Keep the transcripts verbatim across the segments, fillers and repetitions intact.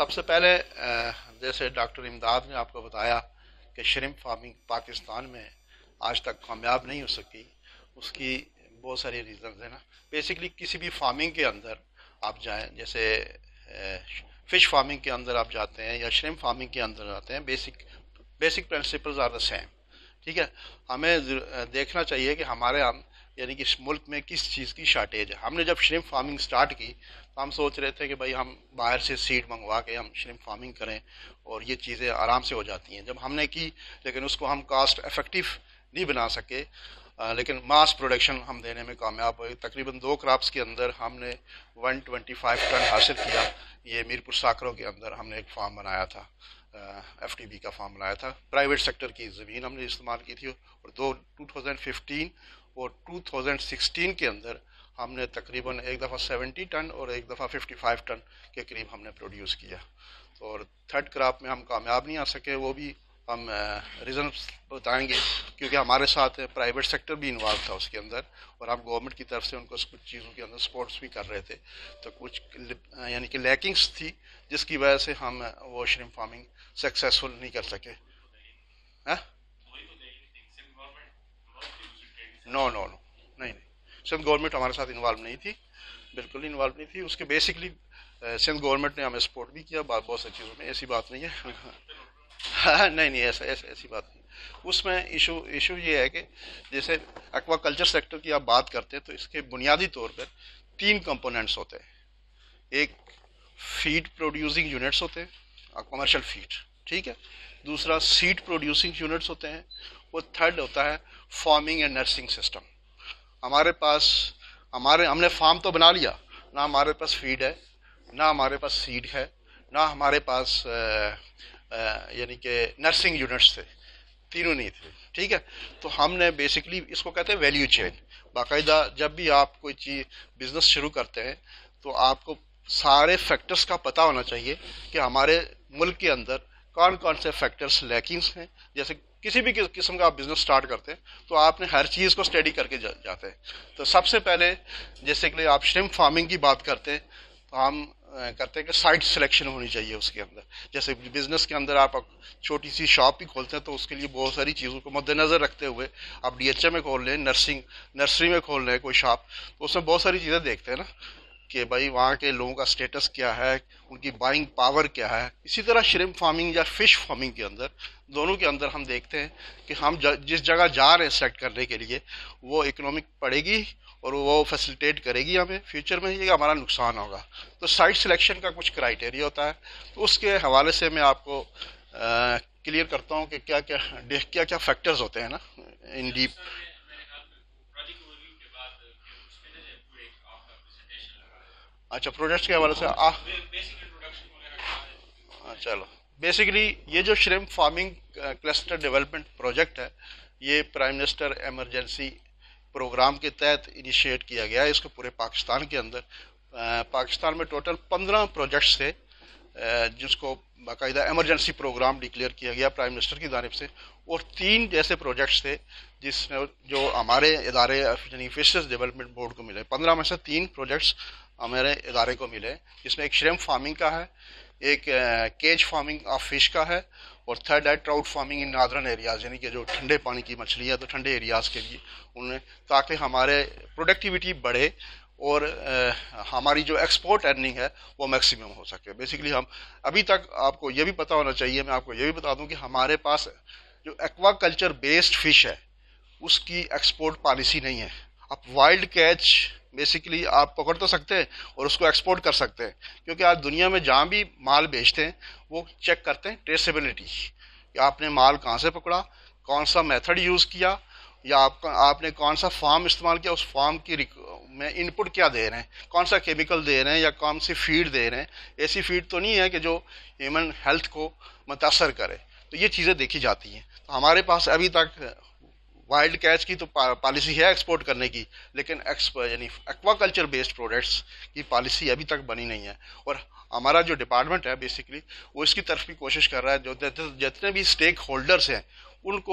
सबसे पहले अ, जैसे डॉक्टर इमदाद ने आपको बताया कि श्रिम्प फार्मिंग पाकिस्तान में आज तक कामयाब नहीं हो सकी, उसकी बहुत सारी रीज़न्स हैं ना। बेसिकली किसी भी फार्मिंग के अंदर आप जाएं, जैसे फ़िश फार्मिंग के अंदर आप जाते हैं या श्रिम्प फार्मिंग के अंदर जाते हैं, basic basic principles are the same. ठीक है, हमें देखना चाहिए कि हमारे हम यानी कि इस मुल्क में किस चीज़ की शार्टेज है। हमने जब श्रिम्प फार्मिंग स्टार्ट की तो हम सोच रहे थे कि भाई हम बाहर से सीड मंगवा के हम श्रिम्प फार्मिंग करें और ये चीज़ें आराम से हो जाती हैं। जब हमने की लेकिन उसको हम कास्ट इफेक्टिव नहीं बना सके, आ, लेकिन मास प्रोडक्शन हम देने में कामयाब हुए। तकरीबन दो क्रॉप्स के अंदर हमने एक सौ पच्चीस टन हासिल किया। ये मीरपुर साकरों के अंदर हमने एक फार्म बनाया था, एफ टी बी का फार्म बनाया था। प्राइवेट सेक्टर की ज़मीन हमने इस्तेमाल की थी और दो टू थाउजेंड फिफ्टीन और टू थाउजेंड सिक्सटीन के अंदर हमने तकरीबन एक दफ़ा सत्तर टन और एक दफ़ा पचपन टन के करीब हमने प्रोड्यूस किया। और थर्ड क्रॉप में हम कामयाब नहीं आ सके, वो भी हम रीज़न बताएंगे, क्योंकि हमारे साथ प्राइवेट सेक्टर भी इन्वॉल्व था उसके अंदर और हम गवर्नमेंट की तरफ से उनको कुछ चीज़ों के अंदर सपोर्ट्स भी कर रहे थे। तो कुछ यानी कि लैकिंग्स थी जिसकी वजह से हम वो श्रिम्प फार्मिंग सक्सेसफुल नहीं कर सके। हाँ, नो नो नो नहीं नहीं, सिंध गवर्नमेंट हमारे साथ इन्वॉल्व नहीं थी, बिल्कुल इन्वॉल्व नहीं थी। उसके बेसिकली सिंध गवर्नमेंट ने हमें सपोर्ट भी किया बहुत बहुत सारी चीज़ों में, ऐसी बात नहीं है। हाँ, नहीं नहीं, ऐसा ऐसा ऐसी बात नहीं। उसमें इशू इशू ये है कि जैसे एक्वाकल्चर सेक्टर की आप बात करते हैं तो इसके बुनियादी तौर पर तीन कंपोनेंट्स होते हैं। एक फीड प्रोड्यूसिंग यूनिट्स होते हैं, कमर्शियल फीड, ठीक है। दूसरा सीड प्रोड्यूसिंग यूनिट्स होते हैं और थर्ड होता है फार्मिंग एंड नर्सिंग सिस्टम। हमारे पास हमारे हमने फार्म तो बना लिया, ना हमारे पास फीड है, ना हमारे पास सीड है, ना हमारे पास यानी कि नर्सिंग यूनिट्स थे, तीनों नहीं थे, ठीक है। तो हमने बेसिकली इसको कहते हैं वैल्यू चेन। बाकायदा जब भी आप कोई चीज़ बिजनेस शुरू करते हैं तो आपको सारे फैक्टर्स का पता होना चाहिए कि हमारे मुल्क के अंदर कौन कौन से फैक्टर्स लैकिंग्स हैं। जैसे किसी भी किस्म का आप बिजनेस स्टार्ट करते हैं तो आपने हर चीज़ को स्टडी करके जा, जाते हैं। तो सबसे पहले जैसे कि आप श्रिम्प फार्मिंग की बात करते हैं तो हम करते हैं कि साइट सिलेक्शन होनी चाहिए उसके अंदर। जैसे बिजनेस के अंदर आप छोटी सी शॉप भी खोलते हैं तो उसके लिए बहुत सारी चीज़ों को मद्देनज़र रखते हुए आप डी एच ए में खोल लें, नर्सिंग नर्सरी में खोल लें कोई शॉप, तो उसमें बहुत सारी चीज़ें देखते हैं ना कि भाई वहाँ के लोगों का स्टेटस क्या है, उनकी बाइंग पावर क्या है। इसी तरह श्रिम्प फार्मिंग या फ़िश फार्मिंग के अंदर दोनों के अंदर हम देखते हैं कि हम जिस जगह जा रहे हैं सेलेक्ट करने के लिए वो इकोनॉमिक पड़ेगी और वो फैसिलिटेट करेगी हमें फ्यूचर में, ये हमारा नुकसान होगा। तो साइट सिलेक्शन का कुछ क्राइटेरिया होता है। तो उसके हवाले से मैं आपको क्लियर करता हूँ कि क्या क्या क्या क्या फैक्टर्स होते हैं ना इन डीप। अच्छा, प्रोजेक्ट्स के हवाले से आ चलो, बेसिकली ये जो shrimp farming cluster development project है ये प्राइम मिनिस्टर एमरजेंसी प्रोग्राम के तहत इनिशिएट किया गया है। इसको पूरे पाकिस्तान के अंदर आ, पाकिस्तान में टोटल पंद्रह प्रोजेक्ट्स थे जिसको बाकायदा एमरजेंसी प्रोग्राम डिक्लेयर किया गया प्राइम मिनिस्टर की जानिब से, और तीन जैसे प्रोजेक्ट्स थे जिसमें जो हमारे इदारे यानी फिशरीज डेवलपमेंट बोर्ड को मिले। पंद्रह में से तीन प्रोजेक्ट्स हमारे इदारे को मिले, जिसमें एक श्रिम्प फार्मिंग का है, एक केज फार्मिंग ऑफ फिश का है और थर्ड है trout farming in northern areas, यानी कि जो ठंडे पानी की मछली है तो ठंडे एरियाज़ के लिए उनमें, ताकि हमारे प्रोडक्टिविटी बढ़े और आ, हमारी जो एक्सपोर्ट अर्निंग है वो मैक्सिमम हो सके। बेसिकली हम अभी तक आपको ये भी पता होना चाहिए, मैं आपको ये भी बता दूं कि हमारे पास जो एक्वाकल्चर बेस्ड फिश है उसकी एक्सपोर्ट पॉलिसी नहीं है। आप वाइल्ड कैच बेसिकली आप पकड़ तो सकते हैं और उसको एक्सपोर्ट कर सकते हैं, क्योंकि आज दुनिया में जहाँ भी माल बेचते हैं वो चेक करते हैं ट्रेसेबिलिटी कि आपने माल कहाँ से पकड़ा, कौन सा मेथड यूज़ किया, या आपका आपने कौन सा फार्म इस्तेमाल किया, उस फार्म की में इनपुट क्या दे रहे हैं, कौन सा केमिकल दे रहे हैं या कौन सी फीड दे रहे हैं। ऐसी फीड तो नहीं है कि जो ह्यूमन हेल्थ को मुतासर करे। तो ये चीज़ें देखी जाती हैं। तो हमारे पास अभी तक वाइल्ड कैच की तो पॉलिसी है एक्सपोर्ट करने की, लेकिन यानी एक्वाकल्चर बेस्ड प्रोडक्ट्स की पॉलिसी अभी तक बनी नहीं है। और हमारा जो डिपार्टमेंट है बेसिकली वो इसकी तरफ भी कोशिश कर रहा है, जो जितने भी स्टेक होल्डर्स हैं उनको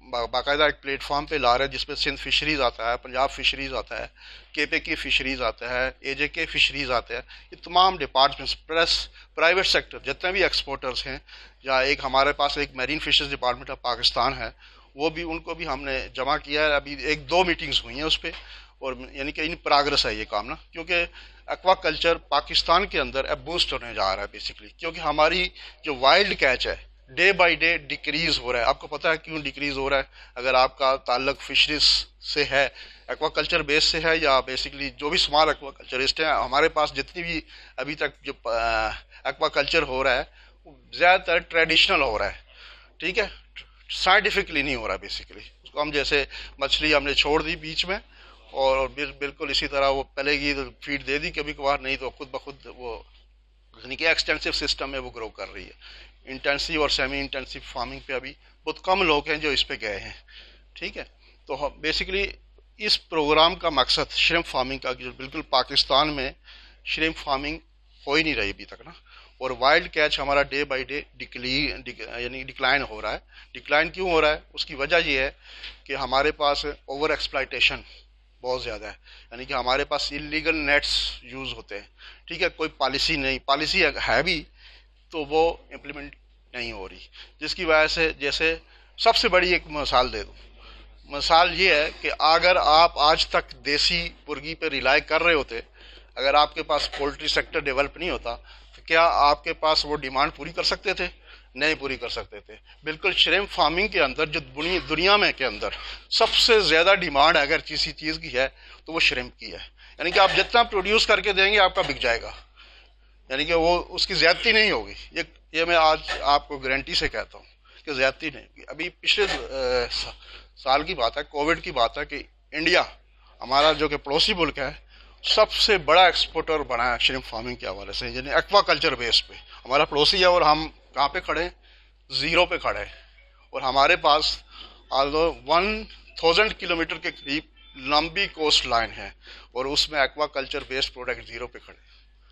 बा, बाकायदा एक प्लेटफॉर्म पे ला रहे हैं जिसमें सिंध फिशरीज़ आता है, पंजाब फिशरीज़ आता है, के पी की फिशरीज़ आता है, ए जे के फिशरीज़ आते हैं। ये तमाम डिपार्टमेंट्स प्लस प्राइवेट सेक्टर जितने भी एक्सपोर्टर्स हैं, या एक हमारे पास एक marine fishers department of Pakistan है, वो भी उनको भी हमने जमा किया है। अभी एक दो मीटिंग्स हुई हैं उस पर, और यानी कि इन प्रोग्रेस है ये काम ना, क्योंकि एक्वा कल्चर पाकिस्तान के अंदर अब बूस्ट होने जा रहा है बेसिकली, क्योंकि हमारी जो वाइल्ड कैच है डे बाय डे डिक्रीज हो रहा है। आपको पता है क्यों डिक्रीज हो रहा है? अगर आपका ताल्लुक फिशरीज से है, एक्वा कल्चर बेस से है, या बेसिकली जो भी स्मॉल एक्वा कल्चरिस्ट हैं, हमारे पास जितनी भी अभी तक जो एक्वा कल्चर हो रहा है वो ज़्यादातर ट्रेडिशनल हो रहा है, ठीक है, साइंटिफिकली नहीं हो रहा बेसिकली। उसको हम जैसे मछली हमने छोड़ दी बीच में, और बिल्कुल इसी तरह वो पहले की फीड दे दी कभी कभार, नहीं तो खुद ब खुद वो यानी कि एक्सटेंसिव सिस्टम में वो ग्रो कर रही है। इंटेंसिव और सेमी इंटेंसिव फार्मिंग पे अभी बहुत कम लोग हैं जो इस पे गए हैं, ठीक है। तो बेसिकली इस प्रोग्राम का मकसद श्रिम्प फार्मिंग का, जो बिल्कुल पाकिस्तान में श्रिम्प फार्मिंग हो ही नहीं रही अभी तक ना, और वाइल्ड कैच हमारा डे बाय डे डिक्ली यानी डिक्लाइन हो रहा है। डिक्लाइन क्यों हो रहा है? उसकी वजह ये है कि हमारे पास ओवर एक्सप्लॉयटेशन बहुत ज़्यादा है, यानी कि हमारे पास इलीगल नेट्स यूज़ होते हैं, ठीक है। कोई पॉलिसी नहीं, पॉलिसी है भी तो वो इम्प्लीमेंट नहीं हो रही, जिसकी वजह से, जैसे सबसे बड़ी एक मिसाल दे दूँ, मिसाल ये है कि अगर आप आज तक देसी मुर्गी पे रिलाई कर रहे होते, अगर आपके पास पोल्ट्री सेक्टर डेवलप नहीं होता, तो क्या आपके पास वो डिमांड पूरी कर सकते थे? नहीं पूरी कर सकते थे। बिल्कुल श्रिम्प फार्मिंग के अंदर जो दुनिया में के अंदर सबसे ज़्यादा डिमांड अगर किसी चीज़ की है तो वो श्रिम्प की है, यानी कि आप जितना प्रोड्यूस करके देंगे आपका बिक जाएगा, यानी कि वो उसकी ज़्यादती नहीं होगी। ये ये मैं आज आपको गारंटी से कहता हूँ कि ज़्यादती नहीं होगी। अभी पिछले आ, साल की बात है, कोविड की बात है, कि इंडिया हमारा जो कि पड़ोसी मुल्क है सबसे बड़ा एक्सपोर्टर बना है श्रिम्प फार्मिंग के हवाले से, यानी एक्वा कल्चर बेस पे हमारा पड़ोसी है, और हम कहाँ पे खड़े हैं? ज़ीरो पे खड़े हैं। और हमारे पास आल्दो वन थाउजेंड किलोमीटर के करीब लंबी कोस्ट लाइन है, और उसमें aquaculture based product zero पे खड़े।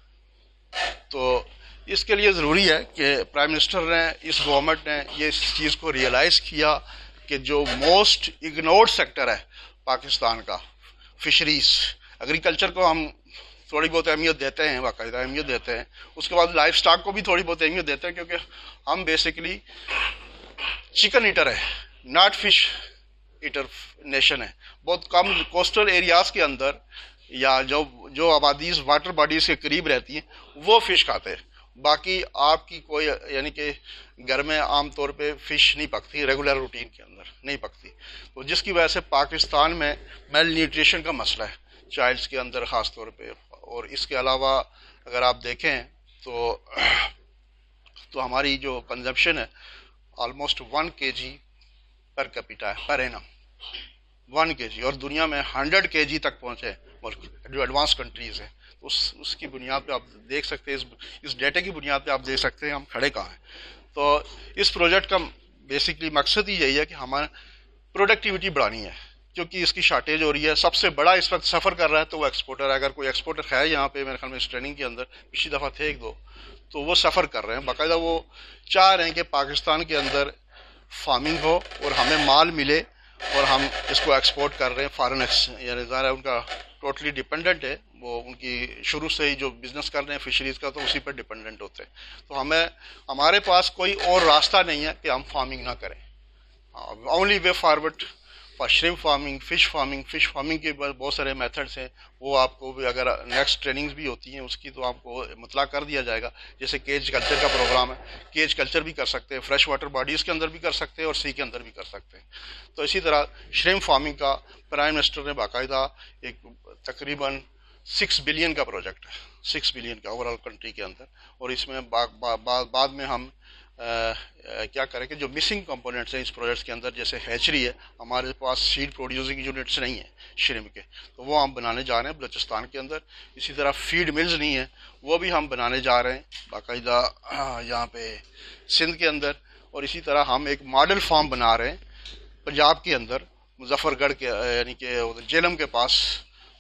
तो इसके लिए ज़रूरी है कि प्राइम मिनिस्टर ने, इस गवर्नमेंट ने ये इस चीज़ को रियलाइज़ किया कि जो मोस्ट इग्नोर्ड सेक्टर है पाकिस्तान का, फिशरीज, एग्रीकल्चर को हम थोड़ी बहुत अहमियत देते हैं, बाकायदा अहमियत देते हैं, उसके बाद लाइफ स्टॉक को भी थोड़ी बहुत अहमियत देते हैं, क्योंकि हम बेसिकली चिकन ईटर है, नॉट फिश ईटर नेशन है। बहुत कम कोस्टल एरियाज़ के अंदर या जो जो आबादीज वाटर बॉडीज़ के करीब रहती हैं वो फ़िश खाते हैं। बाकी आपकी कोई यानी कि घर में आम तौर पे फ़िश नहीं पकती, रेगुलर रूटीन के अंदर नहीं पकती, तो जिसकी वजह से पाकिस्तान में मेल न्यूट्रिशन का मसला है चाइल्ड्स के अंदर ख़ास तौर पे। और इसके अलावा अगर आप देखें तो तो हमारी जो कंजप्शन है ऑलमोस्ट वन के जी पर कैपिटा है पर एनम, वन के जी, और दुनिया में हंड्रेड के जी तक पहुँचे जो एडवांस कंट्रीज़ हैं। उस उसकी बुनियाद पे आप देख सकते हैं, इस इस डेटा की बुनियाद पे आप देख सकते हैं हम खड़े कहाँ हैं। तो इस प्रोजेक्ट का बेसिकली मकसद ही यही है कि हमारा प्रोडक्टिविटी बढ़ानी है, क्योंकि इसकी शार्टेज हो रही है। सबसे बड़ा इस वक्त सफ़र कर रहा है तो वो एक्सपोर्टर है। अगर कोई एक्सपोर्टर है यहाँ पे, मेरे ख्याल में इस ट्रेनिंग के अंदर पिछली दफ़ा थे एक दो, तो वो सफ़र कर रहे हैं, बाकायदा वो चाह रहे हैं कि पाकिस्तान के अंदर फार्मिंग हो और हमें माल मिले, और हम इसको एक्सपोर्ट कर रहे हैं फॉरेन यानी ज़ाहिर उनका टोटली डिपेंडेंट है, वो उनकी शुरू से ही जो बिज़नेस कर रहे हैं फिशरीज़ का, तो उसी पर डिपेंडेंट होते हैं। तो हमें, हमारे पास कोई और रास्ता नहीं है कि हम फार्मिंग ना करें। Only way forward for shrimp farming, fish farming. Fish farming के बहुत सारे मेथड्स हैं, वो आपको भी अगर नेक्स्ट ट्रेनिंग्स भी होती हैं उसकी तो आपको मुतला कर दिया जाएगा। जैसे केज कल्चर का प्रोग्राम है, केज कल्चर भी कर सकते हैं, फ्रेश वाटर बॉडीज़ के अंदर भी कर सकते हैं और सी के अंदर भी कर सकते हैं। तो इसी तरह श्रिम्प फार्मिंग का प्राइम मिनिस्टर ने बाकायदा एक तकरीबन सिक्स बिलियन का प्रोजेक्ट है, सिक्स बिलियन का ओवरऑल कंट्री के अंदर। और इसमें बा, बा, बा, बाद में हम आ, आ, क्या करें कि जो मिसिंग कंपोनेंट्स हैं इस प्रोजेक्ट्स के अंदर, जैसे हैचरी है, हमारे पास सीड प्रोड्यूसिंग यूनिट्स नहीं है श्रिम्प के, तो वो हम बनाने जा रहे हैं बलूचिस्तान के अंदर। इसी तरह फीड मिल्स नहीं है, वो भी हम बनाने जा रहे हैं बाकायदा यहाँ पे सिंध के अंदर। और इसी तरह हम एक मॉडल फार्म बना रहे हैं पंजाब के अंदर, मुजफ्फरगढ़ के यानी कि जेलम के पास,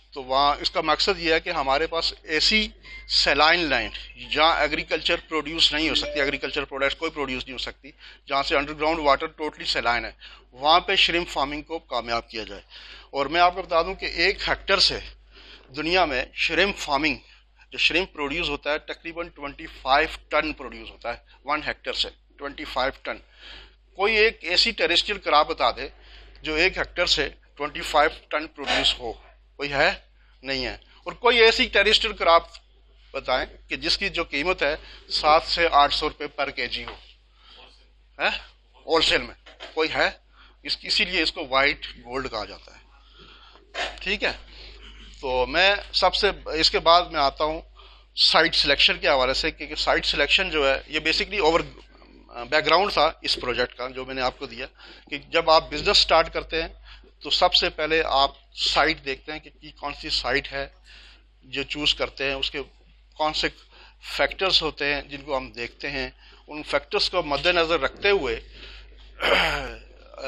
तो वहाँ इसका मकसद ये है कि हमारे पास ऐसी सैलाइन लैंड जहाँ एग्रीकल्चर प्रोड्यूस नहीं हो सकती, एग्रीकल्चर प्रोडक्ट्स कोई प्रोड्यूस नहीं हो सकती, जहाँ से अंडरग्राउंड वाटर टोटली सैलाइन है, वहाँ पे श्रिम्प फार्मिंग को कामयाब किया जाए। और मैं आपको बता दूं कि एक हेक्टर से दुनिया में श्रिम्प फार्मिंग, जो श्रिम्प प्रोड्यूस होता है, तकरीबन पच्चीस टन प्रोड्यूस होता है वन हेक्टर से, पच्चीस टन। कोई एक ऐसी टेरेस्ट्रियल क्रॉप बता दे जो एक हेक्टर से पच्चीस टन प्रोड्यूस हो, कोई है? नहीं है। और कोई ऐसी टेरेस्ट्रियल क्रॉप बताएं कि जिसकी जो कीमत है सात से आठ सौ रुपये पर के जी हो, है होलसेल में, कोई है? इस इसीलिए इसको वाइट गोल्ड कहा जाता है। ठीक है, तो मैं सबसे इसके बाद मैं आता हूँ साइट सिलेक्शन के हवाले से, क्योंकि साइट सिलेक्शन जो है ये बेसिकली ओवर बैकग्राउंड था इस प्रोजेक्ट का जो मैंने आपको दिया, कि जब आप बिजनेस स्टार्ट करते हैं तो सबसे पहले आप साइट देखते हैं कि, कि कौन सी साइट है जो चूज़ करते हैं, उसके कौन से फैक्टर्स होते हैं जिनको हम देखते हैं, उन फैक्टर्स को मद्देनज़र रखते हुए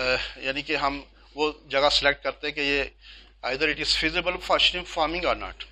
यानी कि हम वो जगह सेलेक्ट करते हैं कि ये either it is feasible for shrimp farming और नॉट।